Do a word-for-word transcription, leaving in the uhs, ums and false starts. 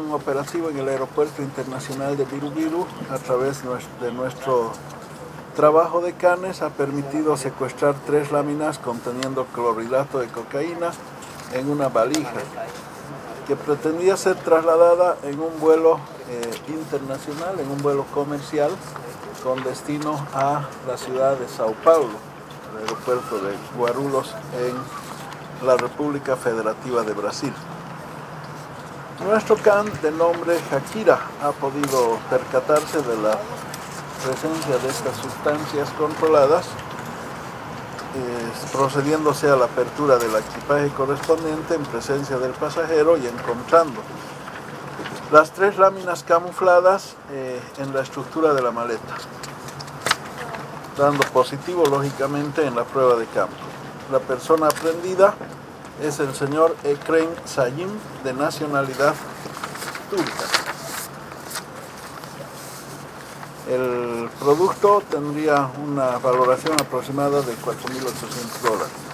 un operativo en el Aeropuerto Internacional de Viru-Viru a través de nuestro trabajo de Canes ha permitido secuestrar tres láminas conteniendo clorhidrato de cocaína en una valija que pretendía ser trasladada en un vuelo eh, internacional, en un vuelo comercial con destino a la ciudad de Sao Paulo, el aeropuerto de Guarulhos en la República Federativa de Brasil. Nuestro can de nombre Shakira ha podido percatarse de la presencia de estas sustancias controladas, eh, procediéndose a la apertura del equipaje correspondiente en presencia del pasajero y encontrando las tres láminas camufladas eh, en la estructura de la maleta, dando positivo lógicamente en la prueba de campo. La persona aprehendida es el señor Ekrem Sayim, de nacionalidad turca. El producto tendría una valoración aproximada de cuatro mil ochocientos dólares.